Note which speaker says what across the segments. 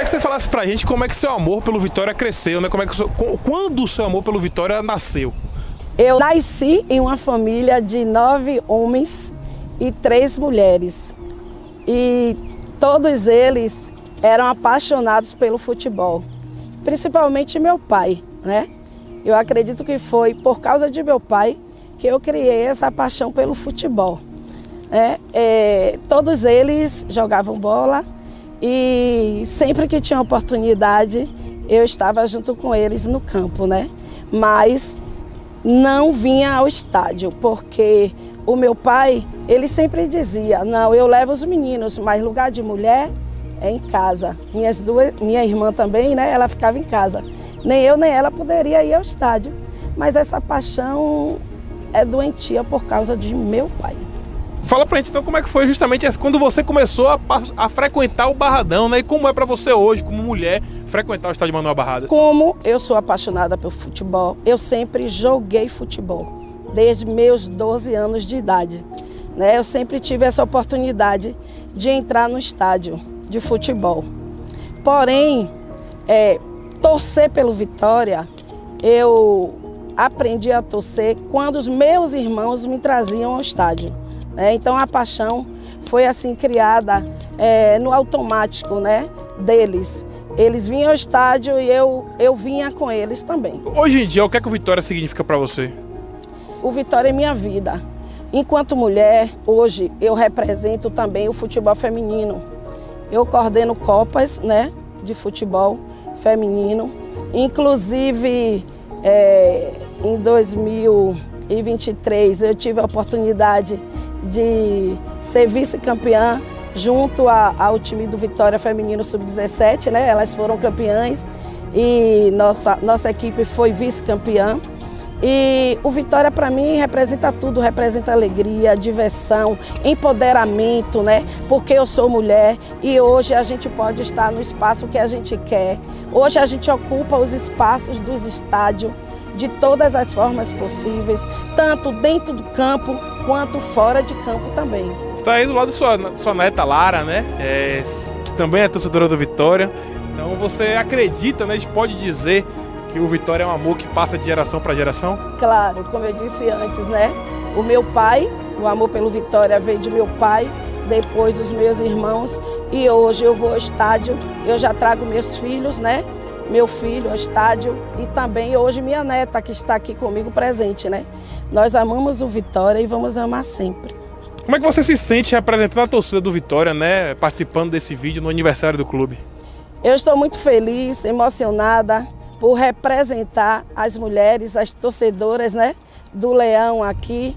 Speaker 1: Queria que você falasse pra gente como é que seu amor pelo Vitória cresceu, né? Quando o seu amor pelo Vitória nasceu?
Speaker 2: Eu nasci em uma família de 9 homens e 3 mulheres. E todos eles eram apaixonados pelo futebol. Principalmente meu pai, né? Eu acredito que foi por causa de meu pai que eu criei essa paixão pelo futebol. Todos eles jogavam bola e sempre que tinha oportunidade eu estava junto com eles no campo, né? Mas não vinha ao estádio, porque o meu pai, ele sempre dizia, não, eu levo os meninos, mas lugar de mulher é em casa. Minha irmã também, né? Ela ficava em casa. Nem eu nem ela poderia ir ao estádio. Mas essa paixão é doentia por causa de meu pai.
Speaker 1: Fala pra gente então como é que foi justamente quando você começou a frequentar o Barradão, né? E como é pra você hoje, como mulher, frequentar o estádio Manoel Barradas?
Speaker 2: Como eu sou apaixonada pelo futebol, eu sempre joguei futebol, desde meus 12 anos de idade, né? Eu sempre tive essa oportunidade de entrar no estádio de futebol. Porém, torcer pelo Vitória, eu aprendi a torcer quando os meus irmãos me traziam ao estádio. Então a paixão foi assim criada no automático, né, deles. Eles vinham ao estádio e eu vinha com eles também.
Speaker 1: Hoje em dia, o que é que o Vitória significa para você?
Speaker 2: O Vitória é minha vida. Enquanto mulher, hoje eu represento também o futebol feminino. Eu coordeno copas, né, de futebol feminino. Inclusive, em 2023, eu tive a oportunidade de ser vice-campeã junto ao time do Vitória Feminino Sub-17, né? Elas foram campeãs e nossa equipe foi vice-campeã. E o Vitória para mim representa tudo, representa alegria, diversão, empoderamento, né? Porque eu sou mulher e hoje a gente pode estar no espaço que a gente quer. Hoje a gente ocupa os espaços dos estádios de todas as formas possíveis, tanto dentro do campo quanto fora de campo também.
Speaker 1: Você está aí do lado de sua neta Lara, né? Que também é torcedora do Vitória. Então você acredita, né? A gente pode dizer que o Vitória é um amor que passa de geração para geração?
Speaker 2: Claro, como eu disse antes, né? O meu pai, o amor pelo Vitória veio de meu pai, depois os meus irmãos, e hoje eu vou ao estádio, eu já trago meus filhos, né? Meu filho ao estádio e também hoje minha neta que está aqui comigo presente, né? Nós amamos o Vitória e vamos amar sempre.
Speaker 1: Como é que você se sente representando a torcida do Vitória, né? Participando desse vídeo no aniversário do clube?
Speaker 2: Eu estou muito feliz, emocionada por representar as mulheres, as torcedoras, né? Do Leão aqui.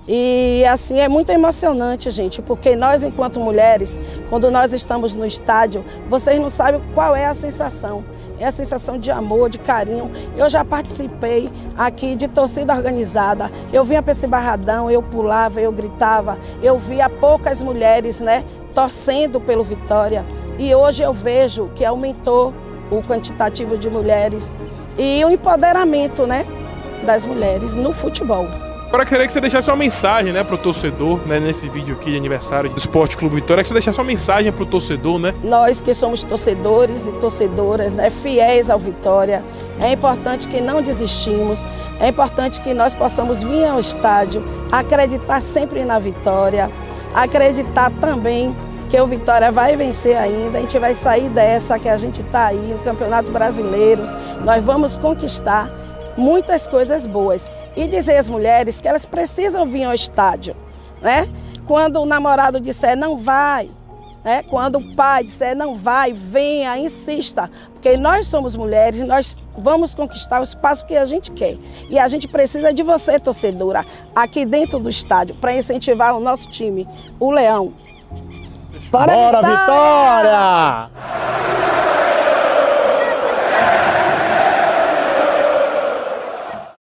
Speaker 2: E assim, é muito emocionante, gente, porque nós, enquanto mulheres, quando nós estamos no estádio, vocês não sabem qual é a sensação. É a sensação de amor, de carinho. Eu já participei aqui de torcida organizada. Eu vinha para esse Barradão, eu pulava, eu gritava. Eu via poucas mulheres, né, torcendo pelo Vitória. E hoje eu vejo que aumentou o quantitativo de mulheres e o empoderamento, né, das mulheres no futebol.
Speaker 1: Agora eu queria que você deixasse uma mensagem, né, para o torcedor, né, nesse vídeo aqui de aniversário do Esporte Clube Vitória, que você deixasse uma mensagem para o torcedor, né?
Speaker 2: Nós que somos torcedores e torcedoras, né, fiéis ao Vitória, é importante que não desistimos, é importante que nós possamos vir ao estádio, acreditar sempre na vitória, acreditar também que o Vitória vai vencer ainda, a gente vai sair dessa que a gente está aí no Campeonato Brasileiro, nós vamos conquistar muitas coisas boas. E dizer às mulheres que elas precisam vir ao estádio, né? Quando o namorado disser não vai, né? Quando o pai disser não vai, venha, insista. Porque nós somos mulheres, nós vamos conquistar o espaço que a gente quer. E a gente precisa de você, torcedora, aqui dentro do estádio, para incentivar o nosso time, o Leão.
Speaker 3: Bora, Vitória!